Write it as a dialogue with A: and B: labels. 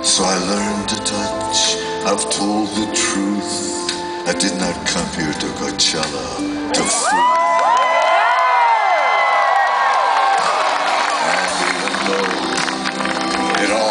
A: So I learned to touch. I've told the truth. I did not come here to Coachella to fool. And even though it all